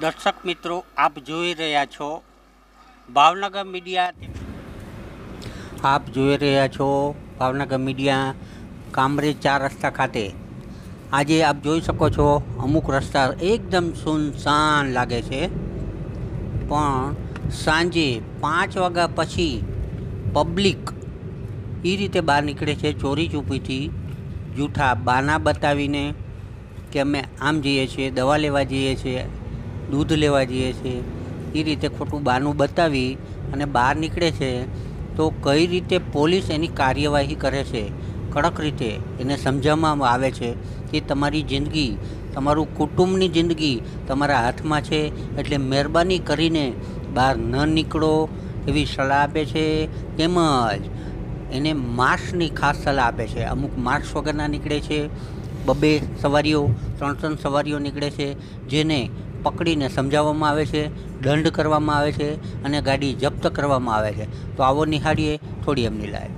દર્શક મિત્રો, આપ જોઈ રહ્યા છો ભાવનગર મીડિયા. આપ જોઈ રહ્યા છો ભાવનગર મીડિયા કામરેજ 4 રસ્તા ખાતે. આજે આપ જોઈ શકો છો અમુક રસ્તા એકદમ સુનસાન લાગે છે, પણ સાંજે 5 વાગ્યા પછી પબ્લિક એ રીતે બહાર નીકળે છે ચોરી ચૂપીથી, જૂઠા બાના બતાવીને કે અમે આમ જઈએ છીએ, દવા લેવા જઈએ છીએ, દૂધ લેવા જઈએ છીએ, એ રીતે ખોટું બાનું બતાવી અને બહાર નીકળે છે. તો કઈ રીતે પોલીસ એની કાર્યવાહી કરે છે, કડક રીતે એને સમજાવવામાં આવે છે કે તમારી જિંદગી, તમારું કુટુંબની જિંદગી તમારા હાથમાં છે, એટલે મહેરબાની કરીને બહાર ન નીકળો એવી સલાહ આપે છે. તેમજ એને માસ્કની ખાસ સલાહ આપે છે. અમુક માસ્ક વગરના નીકળે છે, 2 સવારીઓ 3 સવારીઓ નીકળે છે, જેને પકડીને સમજાવવામાં આવે છે, દંડ કરવામાં આવે છે અને ગાડી જપ્ત કરવામાં આવે છે. તો આવો નિહાળીએ થોડી એમની લાઈવ.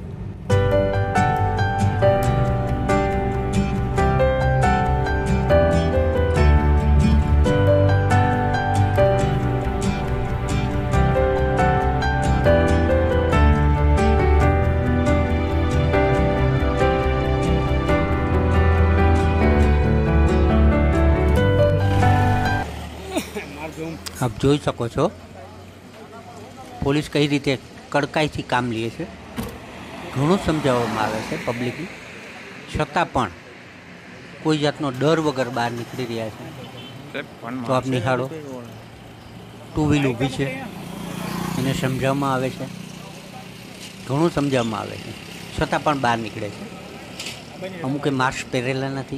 આપ જોઈ શકો છો પોલીસ કઈ રીતે કડકાઈથી કામ લે છે. ઘણું સમજાવવામાં આવે છે પબ્લિકને, છતાં પણ કોઈ જાતનો ડર વગર બહાર નીકળી રહ્યા છે. તો આપ નિહાળો, 2 વ્હીલ ઊભી છે, એને સમજાવવામાં આવે છે, ઘણું સમજાવવામાં આવે છે, છતાં પણ બહાર નીકળે છે. અમુકે માસ્ક પહેરેલા નથી,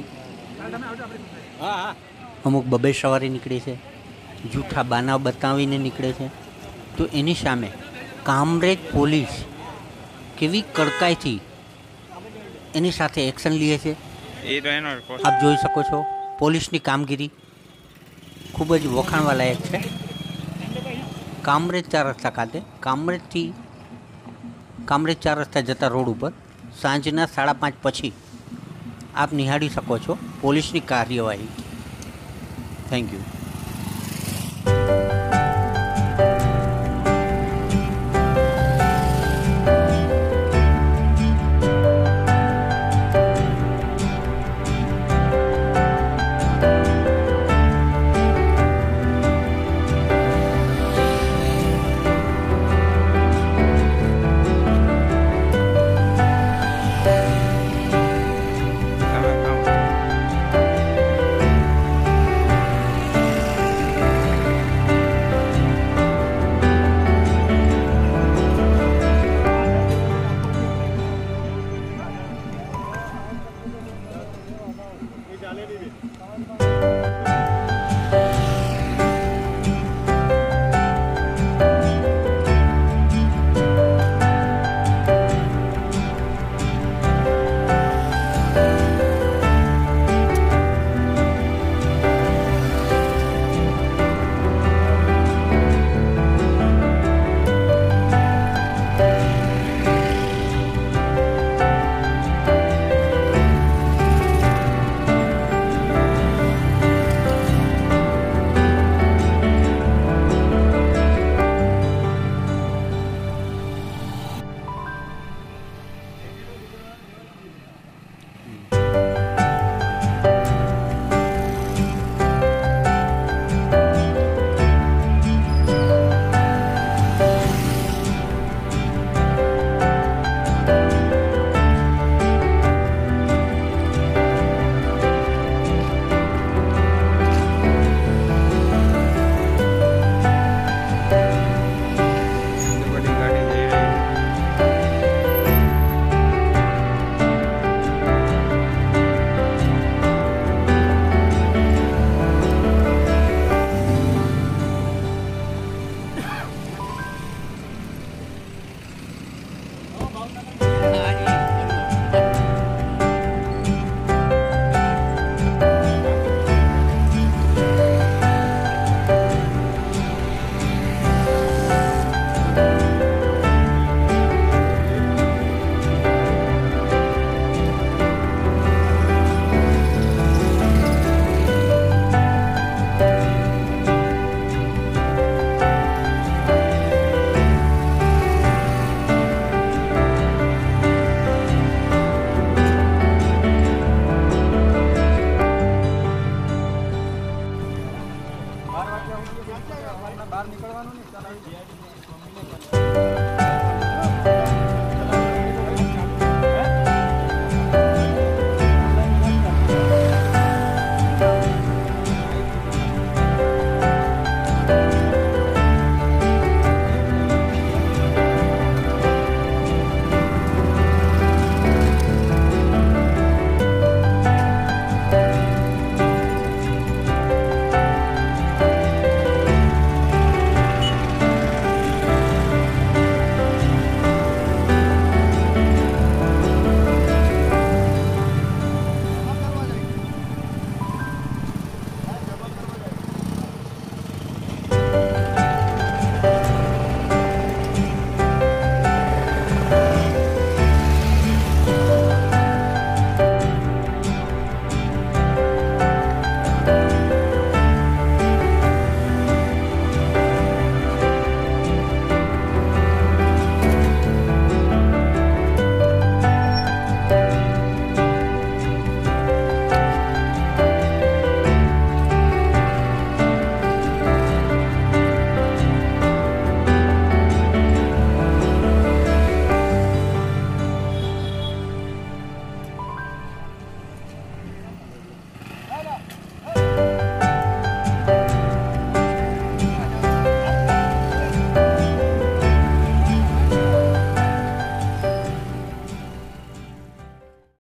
અમુક 2 સવારી નીકળી છે, જૂઠા બાના બતાવીને નીકળે છે. તો એની સામે કામરેજ પોલીસ કેવી કડકાઈથી એની સાથે એક્શન લે છે આપ જોઈ શકો છો. પોલીસની કામગીરી ખૂબ જ વખાણવા લાયક છે. કામરેજ 4 રસ્તા ખાતે, કામરેજ 4 રસ્તા જતા રોડ ઉપર સાંજના 5:30 પછી આપ નિહાળી શકો છો પોલીસની કાર્યવાહી. Thank you.